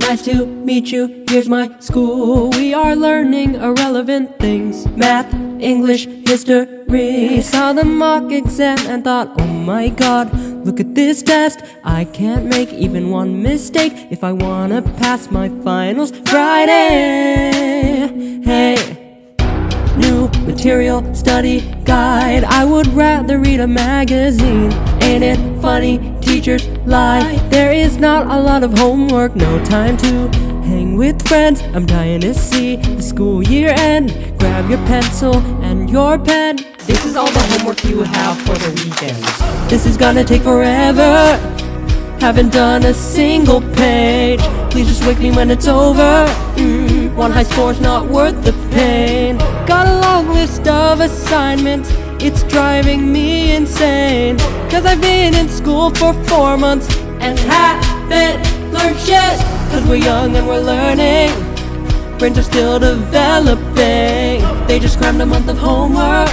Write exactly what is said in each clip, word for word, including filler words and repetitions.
Nice to meet you, here's my school. We are learning irrelevant things. Math, English, history. Saw the mock exam and thought, oh my god, look at this test. I can't make even one mistake if I wanna pass my finals Friday. Hey, new material study guide. I would rather read a magazine. Ain't it funny? Teachers lie. There is not a lot of homework, no time to hang with friends. I'm dying to see the school year end. Grab your pencil and your pen. This is all the homework you have for the weekend. This is gonna take forever. Haven't done a single page. Please just wake me when it's over. mm, One high score's not worth the pain. Got a long list of assignments. It's driving me insane. Cause I've been in school for four months and haven't learned shit. Cause we're young and we're learning. Brains are still developing. They just crammed a month of homework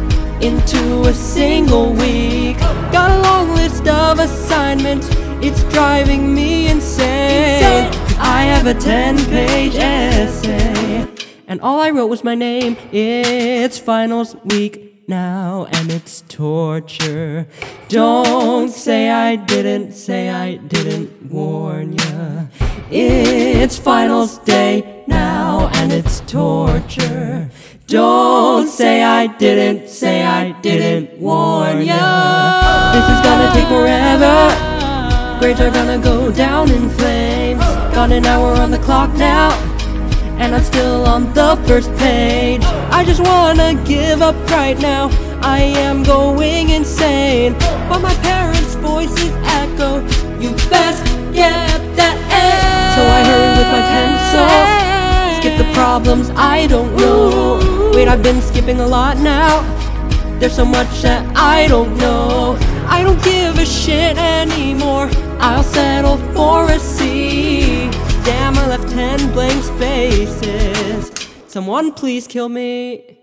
into a single week. Got a long list of assignments. It's driving me insane. I have a ten-page essay, and all I wrote was my name. It's finals week now, and it's torture. Don't say I didn't, say I didn't warn ya. It's finals day now, and it's torture. Don't say I didn't, say I didn't warn ya. This is gonna take forever. Grades are gonna go down in flames. Got an hour on the clock now, and I'm still on the first page. I just wanna give up right now. I am going insane, but my parents' voices echo, you best get that A. So I hurry with my pencil, skip the problems I don't know. Wait, I've been skipping a lot now. There's so much that I don't know. I don't give a shit anymore. I'll settle for a C. Damn, I left ten blank spaces. Someone please kill me.